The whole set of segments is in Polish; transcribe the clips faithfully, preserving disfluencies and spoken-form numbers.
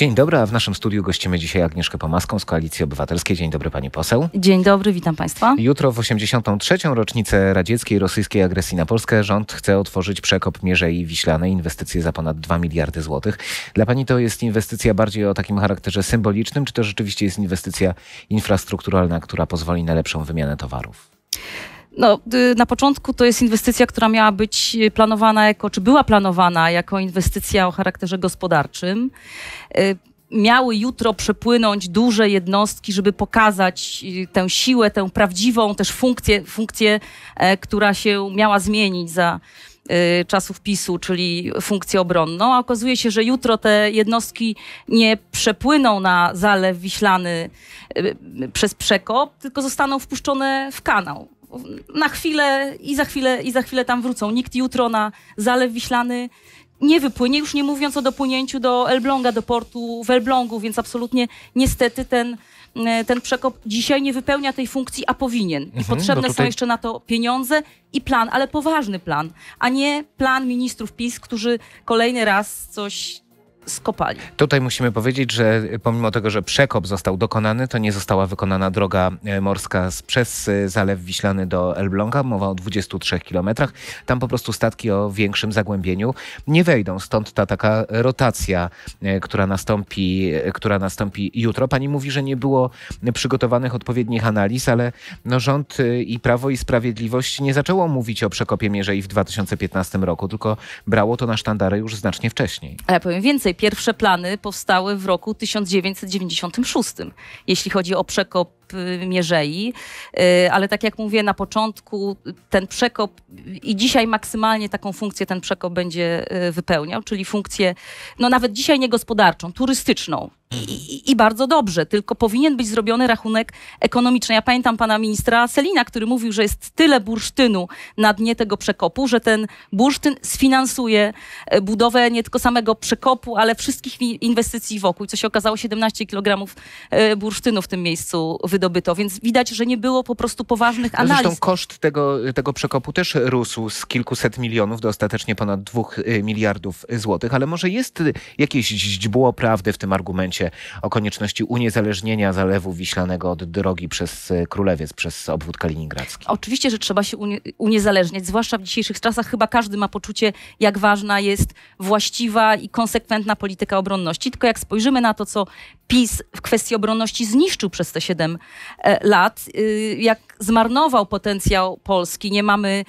Dzień dobry, a w naszym studiu gościmy dzisiaj Agnieszkę Pomaską z Koalicji Obywatelskiej. Dzień dobry, pani poseł. Dzień dobry, witam państwa. Jutro w osiemdziesiątą trzecią rocznicę radzieckiej i rosyjskiej agresji na Polskę rząd chce otworzyć przekop Mierzei Wiślanej, inwestycję za ponad dwa miliardy złotych. Dla pani to jest inwestycja bardziej o takim charakterze symbolicznym, czy to rzeczywiście jest inwestycja infrastrukturalna, która pozwoli na lepszą wymianę towarów? No, na początku to jest inwestycja, która miała być planowana jako, czy była planowana jako inwestycja o charakterze gospodarczym. Miały jutro przepłynąć duże jednostki, żeby pokazać tę siłę, tę prawdziwą też funkcję, funkcję, która się miała zmienić za czasów PiSu, czyli funkcję obronną, a okazuje się, że jutro te jednostki nie przepłyną na Zalew Wiślany przez przekop, tylko zostaną wpuszczone w kanał. Na chwilę i za chwilę, i za chwilę tam wrócą. Nikt jutro na Zalew Wiślany nie wypłynie, już nie mówiąc o dopłynięciu do Elbląga, do portu w Elblągu, więc absolutnie niestety ten, ten przekop dzisiaj nie wypełnia tej funkcji, a powinien. I mhm, potrzebne tutaj... są jeszcze na to pieniądze i plan, ale poważny plan, a nie plan ministrów PiS, którzy kolejny raz coś skopali. Tutaj musimy powiedzieć, że pomimo tego, że przekop został dokonany, to nie została wykonana droga morska przez Zalew Wiślany do Elbląga. Mowa o dwudziestu trzech kilometrach. Tam po prostu statki o większym zagłębieniu nie wejdą. Stąd ta taka rotacja, która nastąpi, która nastąpi jutro. Pani mówi, że nie było przygotowanych odpowiednich analiz, ale no rząd i Prawo i Sprawiedliwość nie zaczęło mówić o przekopie Mierzei w dwa tysiące piętnastym roku, tylko brało to na sztandary już znacznie wcześniej. A ja powiem więcej. Pierwsze plany powstały w roku tysiąc dziewięćset dziewięćdziesiątym szóstym, jeśli chodzi o przekop Mierzei, ale tak jak mówię na początku, ten przekop i dzisiaj maksymalnie taką funkcję ten przekop będzie wypełniał, czyli funkcję, no nawet dzisiaj nie gospodarczą, turystyczną. I, i, I bardzo dobrze, tylko powinien być zrobiony rachunek ekonomiczny. Ja pamiętam pana ministra Sellina, który mówił, że jest tyle bursztynu na dnie tego przekopu, że ten bursztyn sfinansuje budowę nie tylko samego przekopu, ale wszystkich inwestycji wokół. Co się okazało, siedemnaście kilogramów bursztynu w tym miejscu wydobyto, więc widać, że nie było po prostu poważnych analiz. Zresztą koszt tego, tego przekopu też rósł z kilkuset milionów do ostatecznie ponad dwóch miliardów złotych, ale może jest jakieś źdźbło prawdy w tym argumencie o konieczności uniezależnienia Zalewu Wiślanego od drogi przez Królewiec, przez obwód kaliningradzki? Oczywiście, że trzeba się unie uniezależniać, zwłaszcza w dzisiejszych czasach. Chyba każdy ma poczucie, jak ważna jest właściwa i konsekwentna polityka obronności. Tylko jak spojrzymy na to, co PiS w kwestii obronności zniszczył przez te siedem lat, jak zmarnował potencjał Polski, nie mamy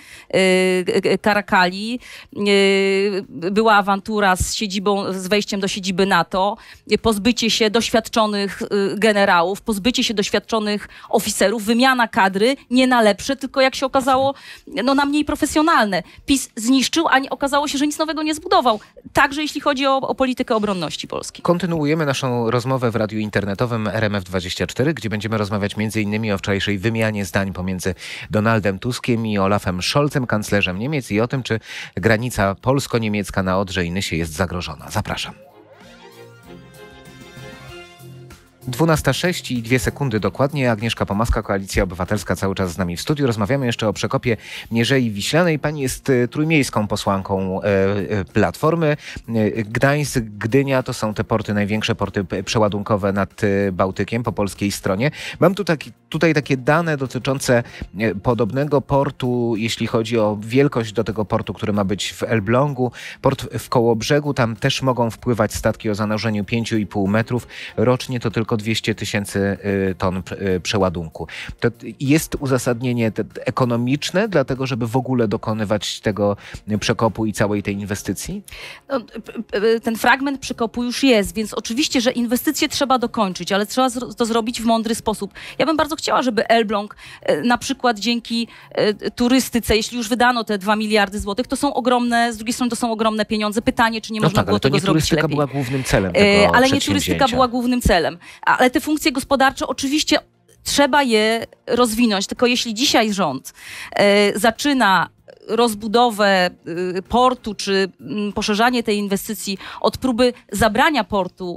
Karakali, była awantura z siedzibą, z wejściem do siedziby NATO, pozbycie się doświadczonych generałów, pozbycie się doświadczonych oficerów, wymiana kadry nie na lepsze, tylko jak się okazało, no na mniej profesjonalne. PiS zniszczył, a nie, okazało się, że nic nowego nie zbudował. Także jeśli chodzi o, o politykę obronności Polski. Kontynuujemy naszą rozmowę w radiu internetowym R M F dwadzieścia cztery, gdzie będziemy rozmawiać między innymi o wczorajszej wymianie zdań pomiędzy Donaldem Tuskiem i Olafem Scholzem, kanclerzem Niemiec, i o tym, czy granica polsko-niemiecka na Odrze i Nysie jest zagrożona. Zapraszam. dwunasta sześć i dwie sekundy dokładnie. Agnieszka Pomaska, Koalicja Obywatelska, cały czas z nami w studiu. Rozmawiamy jeszcze o przekopie Mierzei Wiślanej. Pani jest trójmiejską posłanką e, Platformy. Gdańsk, Gdynia to są te porty, największe porty przeładunkowe nad Bałtykiem po polskiej stronie. Mam tu taki, tutaj takie dane dotyczące podobnego portu, jeśli chodzi o wielkość do tego portu, który ma być w Elblągu. Port w Kołobrzegu, tam też mogą wpływać statki o zanurzeniu pięć i pół metrów. Rocznie to tylko dwieście tysięcy ton przeładunku. To jest uzasadnienie ekonomiczne, dlatego żeby w ogóle dokonywać tego przekopu i całej tej inwestycji? No, ten fragment przekopu już jest, więc oczywiście, że inwestycje trzeba dokończyć, ale trzeba to zrobić w mądry sposób. Ja bym bardzo chciała, żeby Elbląg na przykład dzięki turystyce, jeśli już wydano te dwa miliardy złotych, to są ogromne, z drugiej strony to są ogromne pieniądze. Pytanie, czy nie no można tak, było tego zrobić lepiej. Ale to nie turystyka była głównym celem tego Ale nie turystyka była głównym celem. Ale te funkcje gospodarcze oczywiście trzeba je rozwinąć. Tylko jeśli dzisiaj rząd e, zaczyna rozbudowę portu czy poszerzanie tej inwestycji od próby zabrania portu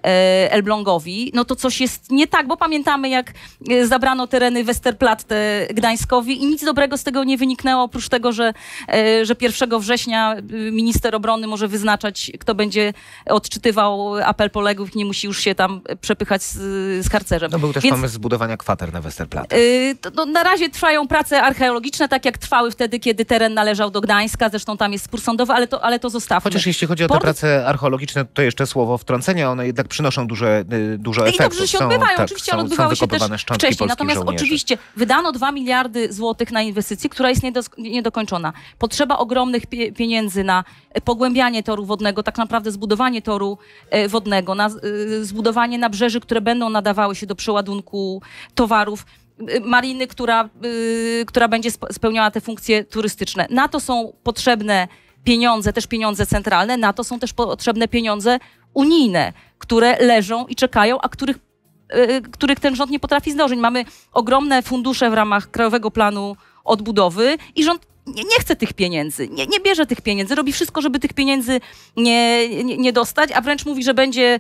Elblągowi, no to coś jest nie tak, bo pamiętamy, jak zabrano tereny Westerplatte Gdańskowi i nic dobrego z tego nie wyniknęło, oprócz tego, że, że pierwszego września minister obrony może wyznaczać, kto będzie odczytywał apel poległych, nie musi już się tam przepychać z, z harcerzem. No był też Więc, pomysł zbudowania kwater na Westerplatte. Yy, to, to na razie trwają prace archeologiczne, tak jak trwały wtedy, kiedy teren należał do Gdańska, zresztą tam jest spór sądowy, ale to, ale to zostawmy. Chociaż jeśli chodzi o te Port... prace archeologiczne, to jeszcze słowo wtrącenia, one jednak przynoszą duże, dużo I efektów. dobrze, że się są, odbywają, tak, oczywiście, są, ale odbywały się też wcześniej. Natomiast żołnierzy. Oczywiście wydano dwa miliardy złotych na inwestycję, która jest niedokończona. Potrzeba ogromnych pie pieniędzy na pogłębianie toru wodnego, tak naprawdę zbudowanie toru e, wodnego, na e, zbudowanie nabrzeży, które będą nadawały się do przeładunku towarów, e, mariny, która, e, która będzie spełniała te funkcje turystyczne. Na to są potrzebne pieniądze, też pieniądze centralne, na to są też potrzebne pieniądze unijne, które leżą i czekają, a których których ten rząd nie potrafi zdążyć. Mamy ogromne fundusze w ramach Krajowego Planu Odbudowy i rząd nie, nie chce tych pieniędzy, nie, nie bierze tych pieniędzy, robi wszystko, żeby tych pieniędzy nie, nie, nie dostać, a wręcz mówi, że będzie,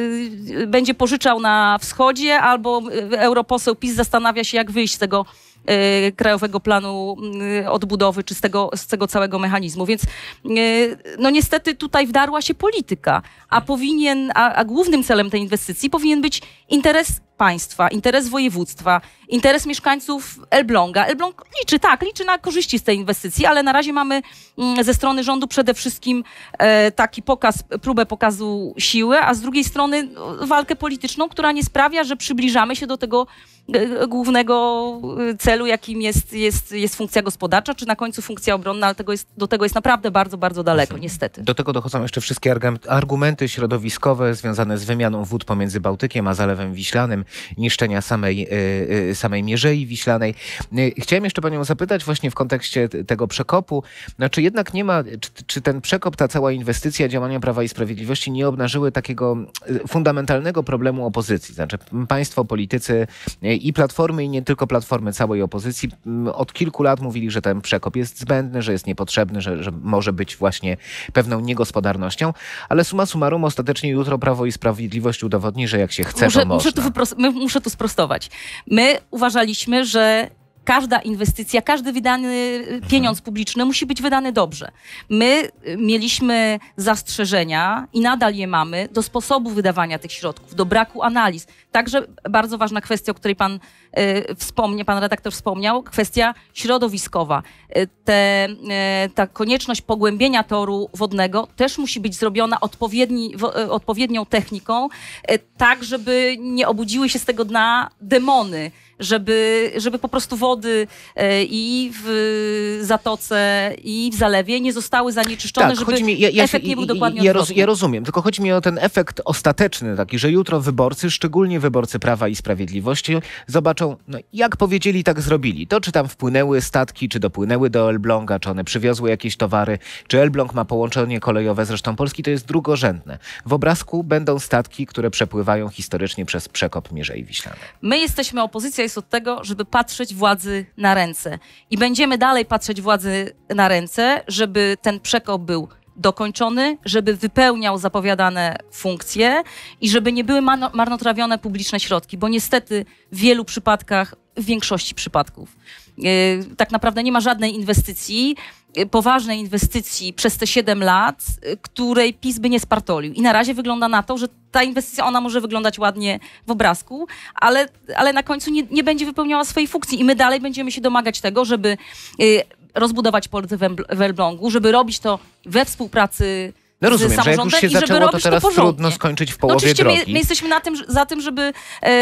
yy, będzie pożyczał na wschodzie, albo europoseł PiS zastanawia się, jak wyjść z tego yy, Krajowego Planu yy, Odbudowy, czy z tego, z tego całego mechanizmu. Więc yy, no niestety tutaj wdarła się polityka, a powinien, a, a głównym celem tej inwestycji powinien być interes państwa, interes województwa, interes mieszkańców Elbląga. Elbląg liczy, tak, liczy na korzyści z tej inwestycji, ale na razie mamy ze strony rządu przede wszystkim e, taki pokaz, próbę pokazu siły, a z drugiej strony walkę polityczną, która nie sprawia, że przybliżamy się do tego e, głównego celu, jakim jest, jest, jest funkcja gospodarcza, czy na końcu funkcja obronna, ale tego jest, do tego jest naprawdę bardzo, bardzo daleko, niestety. Do tego dochodzą jeszcze wszystkie argumenty środowiskowe związane z wymianą wód pomiędzy Bałtykiem a Zalewem Wiślanym, niszczenia samej, y, samej Mierzei Wiślanej. Y, chciałem jeszcze panią zapytać właśnie w kontekście tego przekopu, no, czy jednak nie ma, czy, czy ten przekop, ta cała inwestycja, działania Prawa i Sprawiedliwości nie obnażyły takiego fundamentalnego problemu opozycji? Znaczy państwo, politycy i Platformy, i nie tylko Platformy, całej opozycji od kilku lat mówili, że ten przekop jest zbędny, że jest niepotrzebny, że, że może być właśnie pewną niegospodarnością, ale summa summarum ostatecznie jutro Prawo i Sprawiedliwość udowodni, że jak się chce, muszę, to można. Muszę tu, wypros- muszę tu sprostować. My uważaliśmy, że każda inwestycja, każdy wydany pieniądz publiczny musi być wydany dobrze. My mieliśmy zastrzeżenia i nadal je mamy do sposobu wydawania tych środków, do braku analiz. Także bardzo ważna kwestia, o której pan y, wspomnie, pan redaktor wspomniał, kwestia środowiskowa. Y, te, y, ta konieczność pogłębienia toru wodnego też musi być zrobiona odpowiedni, w, y, odpowiednią techniką, y, tak żeby nie obudziły się z tego dna demony, żeby, żeby po prostu wody e, i w zatoce, i w zalewie nie zostały zanieczyszczone, tak, żeby mi, ja, ja, efekt nie był dokładnie ja, odwrotny. Ja rozumiem, tylko chodzi mi o ten efekt ostateczny, taki, że jutro wyborcy, szczególnie wyborcy Prawa i Sprawiedliwości, zobaczą, no, jak powiedzieli, tak zrobili. To, czy tam wpłynęły statki, czy dopłynęły do Elbląga, czy one przywiozły jakieś towary, czy Elbląg ma połączenie kolejowe z resztą Polski, to jest drugorzędne. W obrazku będą statki, które przepływają historycznie przez przekop Mierzei Wiślanej. My jesteśmy, opozycja jest od tego, żeby patrzeć władzy na ręce. I będziemy dalej patrzeć władzy na ręce, żeby ten przekop był dokończony, żeby wypełniał zapowiadane funkcje i żeby nie były marnotrawione publiczne środki, bo niestety w wielu przypadkach, w większości przypadków, yy, tak naprawdę nie ma żadnej inwestycji, yy, poważnej inwestycji przez te siedem lat, yy, której PiS by nie spartolił. I na razie wygląda na to, że ta inwestycja, ona może wyglądać ładnie w obrazku, ale, ale na końcu nie, nie będzie wypełniała swojej funkcji i my dalej będziemy się domagać tego, żeby yy, rozbudować port w Elblągu, żeby robić to we współpracy No rozumiem, z samorządem, że jak już się i żeby zaczęło, to robić teraz to trudno skończyć w połowie no oczywiście drogi. My, my jesteśmy na tym, za tym, żeby,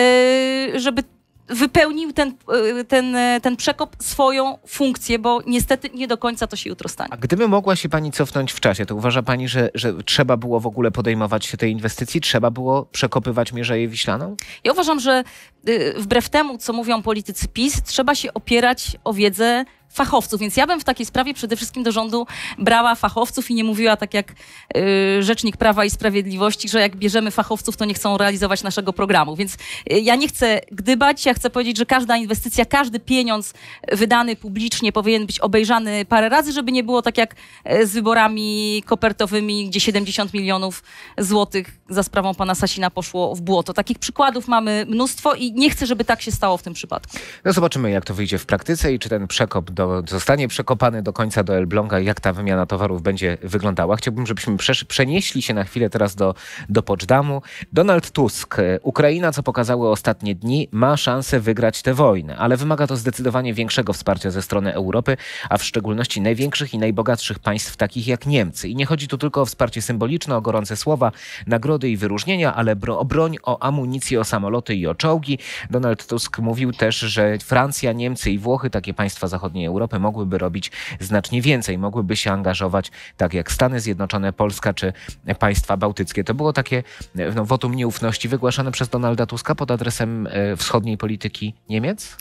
e, żeby wypełnił ten, ten, ten przekop swoją funkcję, bo niestety nie do końca to się jutro stanie. A gdyby mogła się pani cofnąć w czasie, to uważa pani, że, że trzeba było w ogóle podejmować się tej inwestycji? Trzeba było przekopywać Mierzeję Wiślaną? Ja uważam, że wbrew temu, co mówią politycy PiS, trzeba się opierać o wiedzę fachowców, więc ja bym w takiej sprawie przede wszystkim do rządu brała fachowców i nie mówiła tak jak y, Rzecznik Prawa i Sprawiedliwości, że jak bierzemy fachowców, to nie chcą realizować naszego programu. Więc y, ja nie chcę gdybać, ja chcę powiedzieć, że każda inwestycja, każdy pieniądz wydany publicznie powinien być obejrzany parę razy, żeby nie było tak jak z wyborami kopertowymi, gdzie siedemdziesiąt milionów złotych za sprawą pana Sasina poszło w błoto. Takich przykładów mamy mnóstwo i nie chcę, żeby tak się stało w tym przypadku. No zobaczymy, jak to wyjdzie w praktyce i czy ten przekop do, zostanie przekopany do końca do Elbląga i jak ta wymiana towarów będzie wyglądała. Chciałbym, żebyśmy przesz- przenieśli się na chwilę teraz do, do Poczdamу. Donald Tusk. Ukraina, co pokazały ostatnie dni, ma szansę wygrać tę wojnę, ale wymaga to zdecydowanie większego wsparcia ze strony Europy, a w szczególności największych i najbogatszych państw takich jak Niemcy. I nie chodzi tu tylko o wsparcie symboliczne, o gorące słowa, nagrody i wyróżnienia, ale o broń, o amunicję, o samoloty i o czołgi. Donald Tusk mówił też, że Francja, Niemcy i Włochy, takie państwa zachodniej Europy, mogłyby robić znacznie więcej, mogłyby się angażować, tak jak Stany Zjednoczone, Polska czy państwa bałtyckie. To było takie no, wotum nieufności wygłaszane przez Donalda Tuska pod adresem e, wschodniej polityki Niemiec?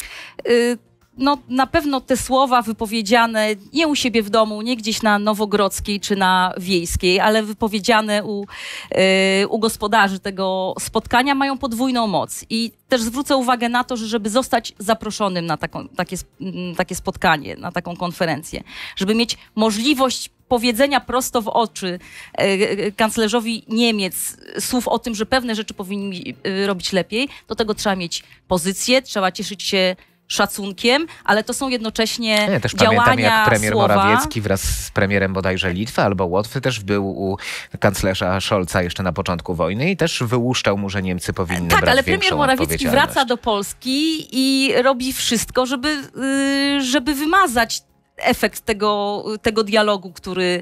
Y No na pewno te słowa wypowiedziane nie u siebie w domu, nie gdzieś na Nowogrodzkiej czy na Wiejskiej, ale wypowiedziane u, yy, u gospodarzy tego spotkania mają podwójną moc. I też zwrócę uwagę na to, że żeby zostać zaproszonym na taką, takie, takie spotkanie, na taką konferencję, żeby mieć możliwość powiedzenia prosto w oczy e, kanclerzowi Niemiec słów o tym, że pewne rzeczy powinni e, robić lepiej, do tego trzeba mieć pozycję, trzeba cieszyć się szacunkiem, ale to są jednocześnie ja też działania, pamiętam, jak premier słowa. Morawiecki wraz z premierem bodajże Litwy albo Łotwy też był u kanclerza Scholza jeszcze na początku wojny i też wyłuszczał mu, że Niemcy powinny tak, brać ale większą premier Morawiecki odpowiedzialność. wraca do Polski i robi wszystko, żeby, yy, żeby wymazać efekt tego, tego dialogu, który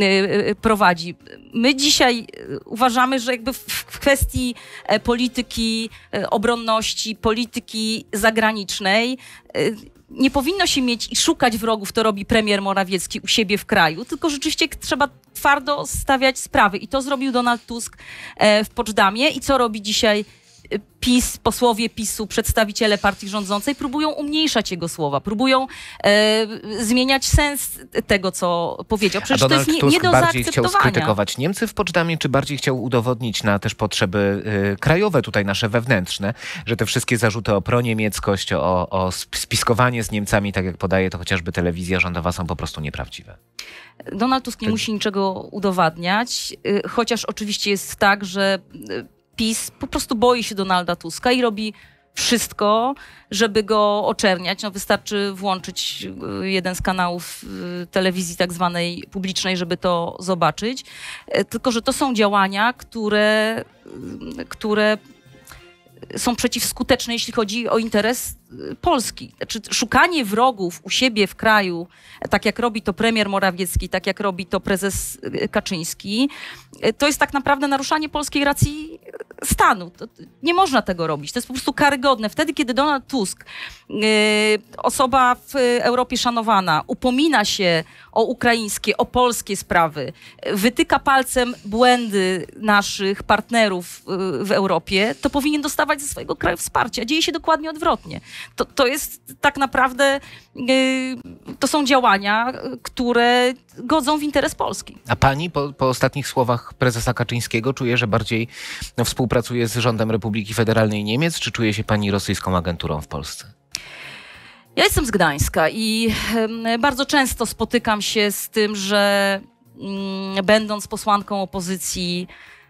y, prowadzi. My dzisiaj uważamy, że jakby w kwestii polityki obronności, polityki zagranicznej y, nie powinno się mieć i szukać wrogów, to robi premier Morawiecki u siebie w kraju, tylko rzeczywiście trzeba twardo stawiać sprawy. I to zrobił Donald Tusk w Poczdamie. I co robi dzisiaj PiS, posłowie PiSu, przedstawiciele partii rządzącej próbują umniejszać jego słowa, próbują e, zmieniać sens tego, co powiedział. Przecież A Donald to jest Tusk nie, nie do bardziej chciał zaakceptowania. skrytykować Niemcy w Poczdamie, czy bardziej chciał udowodnić na też potrzeby y, krajowe, tutaj nasze wewnętrzne, że te wszystkie zarzuty o proniemieckość, o, o spiskowanie z Niemcami, tak jak podaje to chociażby telewizja rządowa, są po prostu nieprawdziwe? Donald Tusk nie musi niczego udowadniać, y, chociaż oczywiście jest tak, że y, PiS po prostu boi się Donalda Tuska i robi wszystko, żeby go oczerniać. No, wystarczy włączyć jeden z kanałów telewizji tak zwanej publicznej, żeby to zobaczyć. Tylko że to są działania, które, które są przeciwskuteczne, jeśli chodzi o interes Polski. Znaczy, szukanie wrogów u siebie w kraju, tak jak robi to premier Morawiecki, tak jak robi to prezes Kaczyński, to jest tak naprawdę naruszanie polskiej racji stanu. To nie można tego robić. To jest po prostu karygodne. Wtedy, kiedy Donald Tusk, osoba w Europie szanowana, upomina się o ukraińskie, o polskie sprawy, wytyka palcem błędy naszych partnerów w Europie, to powinien dostawać ze swojego kraju wsparcie. A dzieje się dokładnie odwrotnie. To, to jest tak naprawdę, to są działania, które godzą w interes Polski. A pani po, po ostatnich słowach prezesa Kaczyńskiego czuje, że bardziej no, współpracuje z rządem Republiki Federalnej Niemiec, czy czuje się pani rosyjską agenturą w Polsce? Ja jestem z Gdańska i bardzo często spotykam się z tym, że będąc posłanką opozycji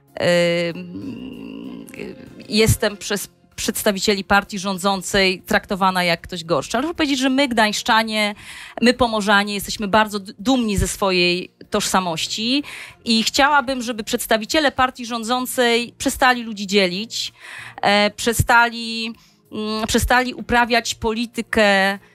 jestem przez przedstawicieli partii rządzącej traktowana jak ktoś gorszy. Ale muszę powiedzieć, że my gdańszczanie, my pomorzanie jesteśmy bardzo dumni ze swojej tożsamości i chciałabym, żeby przedstawiciele partii rządzącej przestali ludzi dzielić, e, przestali, mm, przestali uprawiać politykę,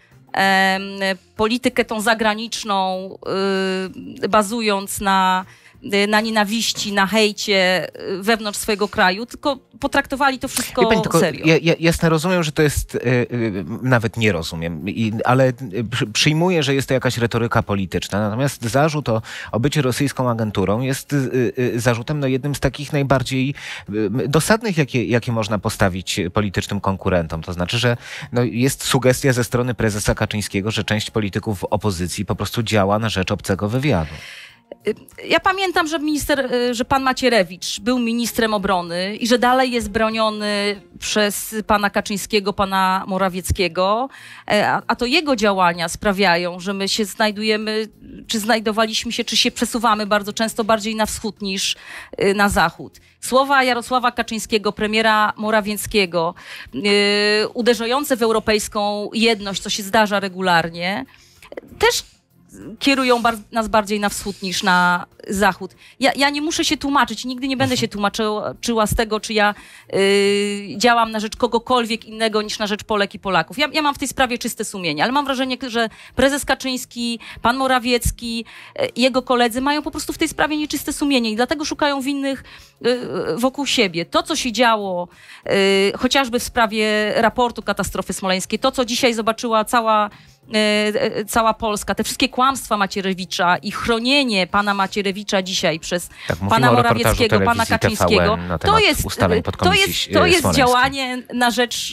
e, politykę tą zagraniczną, e, bazując na na nienawiści, na hejcie wewnątrz swojego kraju, tylko potraktowali to wszystko Pani, tylko serio. Ja, ja jasno rozumiem, że to jest, y, y, nawet nie rozumiem, i, ale przy, przyjmuję, że jest to jakaś retoryka polityczna, natomiast zarzut o, o bycie rosyjską agenturą jest y, y, zarzutem no, jednym z takich najbardziej y, dosadnych, jakie, jakie można postawić politycznym konkurentom. To znaczy, że no, jest sugestia ze strony prezesa Kaczyńskiego, że część polityków opozycji po prostu działa na rzecz obcego wywiadu. Ja pamiętam, że, minister, że pan Macierewicz był ministrem obrony i że dalej jest broniony przez pana Kaczyńskiego, pana Morawieckiego, a, a to jego działania sprawiają, że my się znajdujemy, czy znajdowaliśmy się, czy się przesuwamy bardzo często bardziej na wschód niż na zachód. Słowa Jarosława Kaczyńskiego, premiera Morawieckiego, yy, uderzające w europejską jedność, co się zdarza regularnie, też kierują bar nas bardziej na wschód niż na zachód. Ja, ja nie muszę się tłumaczyć, nigdy nie będę się tłumaczyła z tego, czy ja y, działam na rzecz kogokolwiek innego niż na rzecz Polek i Polaków. Ja, ja mam w tej sprawie czyste sumienie, ale mam wrażenie, że prezes Kaczyński, pan Morawiecki, y, jego koledzy mają po prostu w tej sprawie nieczyste sumienie i dlatego szukają winnych y, wokół siebie. To, co się działo y, chociażby w sprawie raportu katastrofy smoleńskiej, to, co dzisiaj zobaczyła cała cała Polska, te wszystkie kłamstwa Macierewicza i chronienie pana Macierewicza dzisiaj przez tak, pana Morawieckiego, pana Kaczyńskiego, to jest, to jest, to jest działanie na rzecz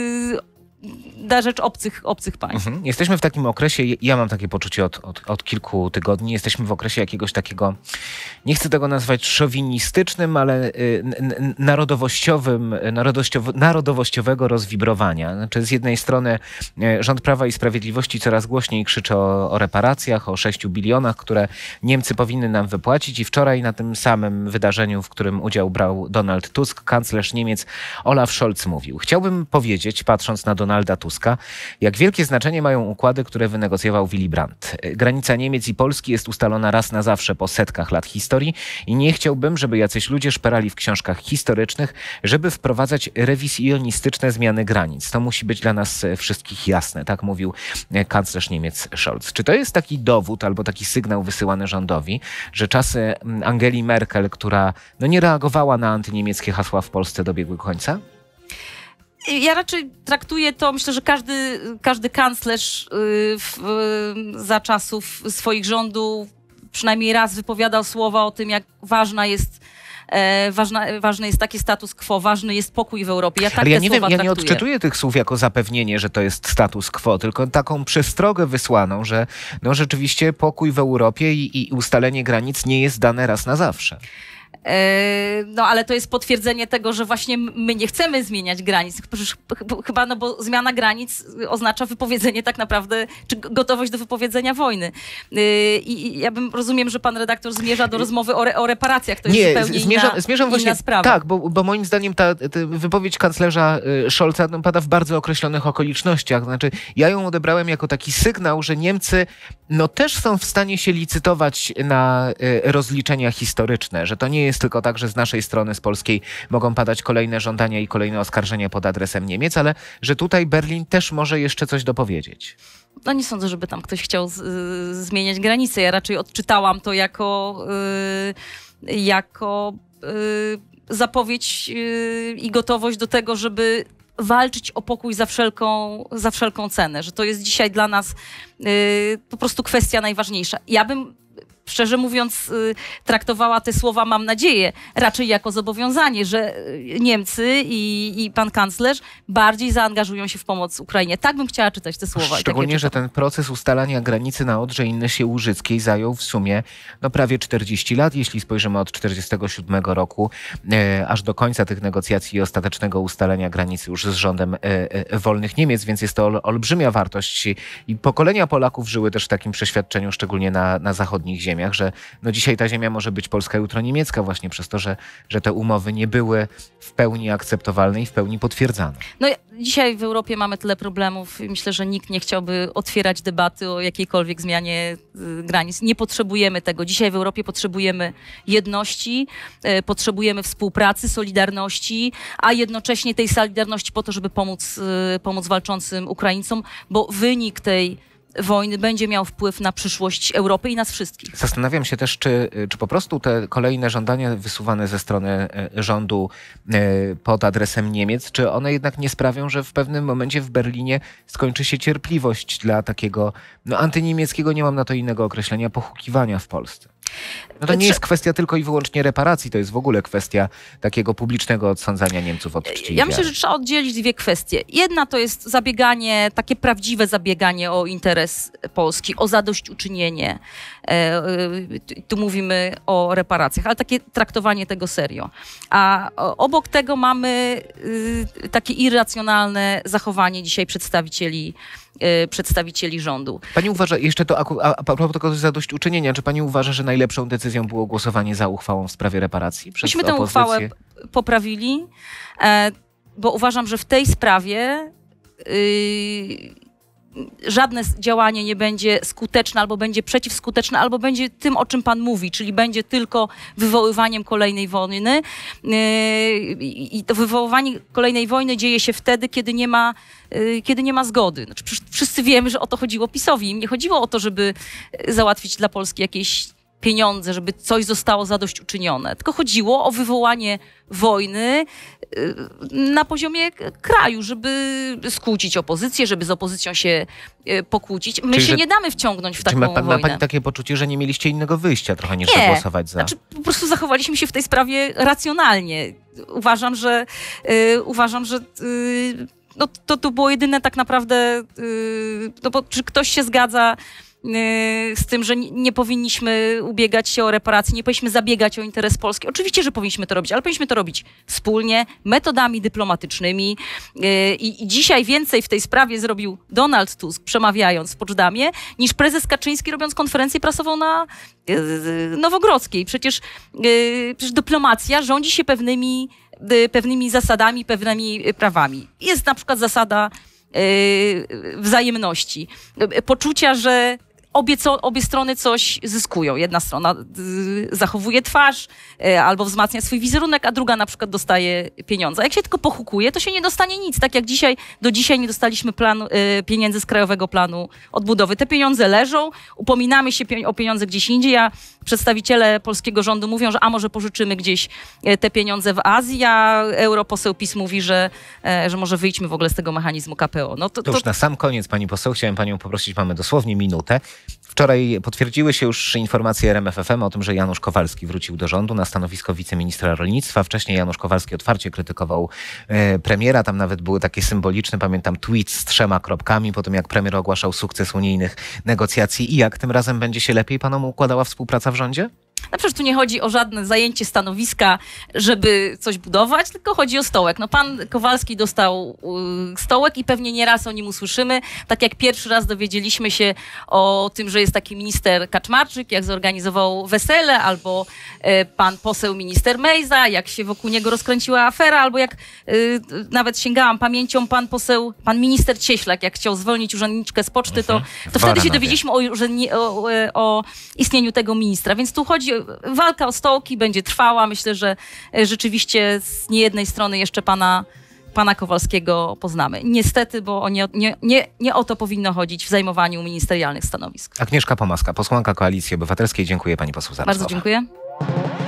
na rzecz obcych, obcych państw. Mhm. Jesteśmy w takim okresie, ja mam takie poczucie od, od, od kilku tygodni, jesteśmy w okresie jakiegoś takiego, nie chcę tego nazwać szowinistycznym, ale y, narodowościowym, narodowościow, narodowościowego rozwibrowania. Znaczy z jednej strony y, rząd Prawa i Sprawiedliwości coraz głośniej krzyczy o, o reparacjach, o sześciu bilionach, które Niemcy powinny nam wypłacić i wczoraj na tym samym wydarzeniu, w którym udział brał Donald Tusk, kanclerz Niemiec Olaf Scholz mówił: chciałbym powiedzieć, patrząc na Donalda Tuska, jak wielkie znaczenie mają układy, które wynegocjował Willy Brandt. Granica Niemiec i Polski jest ustalona raz na zawsze po setkach lat historii i nie chciałbym, żeby jacyś ludzie szperali w książkach historycznych, żeby wprowadzać rewizjonistyczne zmiany granic. To musi być dla nas wszystkich jasne, tak mówił kanclerz Niemiec Scholz. Czy to jest taki dowód albo taki sygnał wysyłany rządowi, że czasy Angeli Merkel, która no nie reagowała na antyniemieckie hasła w Polsce, dobiegły końca? Ja raczej traktuję to, myślę, że każdy, każdy kanclerz w, za czasów swoich rządów przynajmniej raz wypowiadał słowa o tym, jak ważna jest E, ważna, ważny jest taki status quo, ważny jest pokój w Europie. Ja tak Ale ja te nie wiem, słowa ja nie traktuję. odczytuję tych słów jako zapewnienie, że to jest status quo, tylko taką przestrogę wysłaną, że no rzeczywiście pokój w Europie i, i ustalenie granic nie jest dane raz na zawsze. No ale to jest potwierdzenie tego, że właśnie my nie chcemy zmieniać granic. Chyba, no bo zmiana granic oznacza wypowiedzenie tak naprawdę, czy gotowość do wypowiedzenia wojny. I ja bym, rozumiem, że pan redaktor zmierza do rozmowy o, re, o reparacjach. To jest nie, zupełnie zmierzam, inna, zmierzam właśnie, inna sprawa. Tak, bo, bo moim zdaniem ta, ta wypowiedź kanclerza Scholza no, pada w bardzo określonych okolicznościach. Znaczy, ja ją odebrałem jako taki sygnał, że Niemcy no, też są w stanie się licytować na rozliczenia historyczne, że to nie jest tylko tak, że z naszej strony, z polskiej, mogą padać kolejne żądania i kolejne oskarżenia pod adresem Niemiec, ale że tutaj Berlin też może jeszcze coś dopowiedzieć. No nie sądzę, żeby tam ktoś chciał z, y, zmieniać granice. Ja raczej odczytałam to jako, y, jako y, zapowiedź y, i gotowość do tego, żeby walczyć o pokój za wszelką, za wszelką cenę. Że to jest dzisiaj dla nas y, po prostu kwestia najważniejsza. Ja bym szczerze mówiąc, traktowała te słowa, mam nadzieję, raczej jako zobowiązanie, że Niemcy i, i pan kanclerz bardziej zaangażują się w pomoc Ukrainie. Tak bym chciała czytać te słowa. Szczególnie, że ten proces ustalania granicy na Odrze Innysie Łużyckiej zajął w sumie no, prawie czterdzieści lat, jeśli spojrzymy od czterdziestego siódmego roku e, aż do końca tych negocjacji i ostatecznego ustalenia granicy już z rządem e, e, wolnych Niemiec, więc jest to ol, olbrzymia wartość i pokolenia Polaków żyły też w takim przeświadczeniu, szczególnie na, na zachodnich ziemiach, że no dzisiaj ta ziemia może być polska, jutro niemiecka właśnie przez to, że, że te umowy nie były w pełni akceptowalne i w pełni potwierdzane. No dzisiaj w Europie mamy tyle problemów. Myślę, że nikt nie chciałby otwierać debaty o jakiejkolwiek zmianie y, granic. Nie potrzebujemy tego. Dzisiaj w Europie potrzebujemy jedności, y, potrzebujemy współpracy, solidarności, a jednocześnie tej solidarności po to, żeby pomóc, y, pomóc walczącym Ukraińcom, bo wynik tej wojny będzie miał wpływ na przyszłość Europy i nas wszystkich. Zastanawiam się też, czy, czy po prostu te kolejne żądania wysuwane ze strony rządu pod adresem Niemiec, czy one jednak nie sprawią, że w pewnym momencie w Berlinie skończy się cierpliwość dla takiego no, antyniemieckiego, nie mam na to innego określenia, pochukiwania w Polsce. No to nie jest kwestia tylko i wyłącznie reparacji, to jest w ogóle kwestia takiego publicznego odsądzania Niemców od czci i Ja myślę, wiary. że trzeba oddzielić dwie kwestie. Jedna to jest zabieganie, takie prawdziwe zabieganie o interes Polski, o zadośćuczynienie. E, e, tu mówimy o reparacjach, ale takie traktowanie tego serio. A obok tego mamy y, takie irracjonalne zachowanie dzisiaj przedstawicieli przedstawicieli rządu. Pani uważa, jeszcze to, a, a propos tego zadośćuczynienia, czy pani uważa, że najlepszą decyzją było głosowanie za uchwałą w sprawie reparacji przez Myśmy tę opozycję? uchwałę poprawili, bo uważam, że w tej sprawie yy, żadne działanie nie będzie skuteczne, albo będzie przeciwskuteczne, albo będzie tym, o czym pan mówi, czyli będzie tylko wywoływaniem kolejnej wojny. I to wywoływanie kolejnej wojny dzieje się wtedy, kiedy nie ma, kiedy nie ma zgody. Znaczy, wszyscy wiemy, że o to chodziło PiS-owi. Im nie chodziło o to, żeby załatwić dla Polski jakieś pieniądze, żeby coś zostało zadośćuczynione. Tylko chodziło o wywołanie wojny na poziomie kraju, żeby skłócić opozycję, żeby z opozycją się pokłócić. My Czyli, się że, nie damy wciągnąć w taką ma, pan, wojnę. ma pani takie poczucie, że nie mieliście innego wyjścia trochę niż nie. zagłosować za? Znaczy, po prostu zachowaliśmy się w tej sprawie racjonalnie. Uważam, że yy, uważam, że yy, no, to, to było jedyne tak naprawdę, yy, no bo czy ktoś się zgadza z tym, że nie powinniśmy ubiegać się o reparacje, nie powinniśmy zabiegać o interes Polski. Oczywiście, że powinniśmy to robić, ale powinniśmy to robić wspólnie, metodami dyplomatycznymi. I, i dzisiaj więcej w tej sprawie zrobił Donald Tusk, przemawiając w Poczdamie, niż prezes Kaczyński, robiąc konferencję prasową na Nowogrodzkiej. Przecież, przecież dyplomacja rządzi się pewnymi, pewnymi zasadami, pewnymi prawami. Jest na przykład zasada wzajemności, poczucia, że obie, co, obie strony coś zyskują. Jedna strona y, zachowuje twarz y, albo wzmacnia swój wizerunek, a druga na przykład dostaje pieniądze. A jak się tylko pochukuje, to się nie dostanie nic. Tak jak dzisiaj, do dzisiaj nie dostaliśmy planu, y, pieniędzy z Krajowego Planu Odbudowy. Te pieniądze leżą, upominamy się pie- o pieniądze gdzieś indziej, a przedstawiciele polskiego rządu mówią, że a może pożyczymy gdzieś te pieniądze w Azji, a europoseł PiS mówi, że, że może wyjdźmy w ogóle z tego mechanizmu K P O. No to, to już to... na sam koniec, pani poseł, chciałem panią poprosić, mamy dosłownie minutę. Wczoraj potwierdziły się już informacje R M F F M o tym, że Janusz Kowalski wrócił do rządu na stanowisko wiceministra rolnictwa. Wcześniej Janusz Kowalski otwarcie krytykował e, premiera. Tam nawet były takie symboliczne, pamiętam, tweet z trzema kropkami po tym, jak premier ogłaszał sukces unijnych negocjacji. I jak tym razem będzie się lepiej panom układała współpraca w rządzie? No przecież tu nie chodzi o żadne zajęcie stanowiska, żeby coś budować, tylko chodzi o stołek. No pan Kowalski dostał y, stołek i pewnie nie raz o nim usłyszymy. Tak jak pierwszy raz dowiedzieliśmy się o tym, że jest taki minister Kaczmarczyk, jak zorganizował wesele, albo y, pan poseł minister Mejza, jak się wokół niego rozkręciła afera, albo jak y, nawet sięgałam pamięcią pan poseł, pan minister Cieślak, jak chciał zwolnić urzędniczkę z poczty, to, to wtedy się dowiedzieliśmy o, o, o istnieniu tego ministra. Więc tu chodzi walka o stołki będzie trwała. Myślę, że rzeczywiście z niejednej strony jeszcze pana, pana Kowalskiego poznamy. Niestety, bo nie, nie, nie, nie o to powinno chodzić w zajmowaniu ministerialnych stanowisk. Agnieszka Pomaska, posłanka Koalicji Obywatelskiej. Dziękuję pani poseł za Bardzo rozmowę. dziękuję.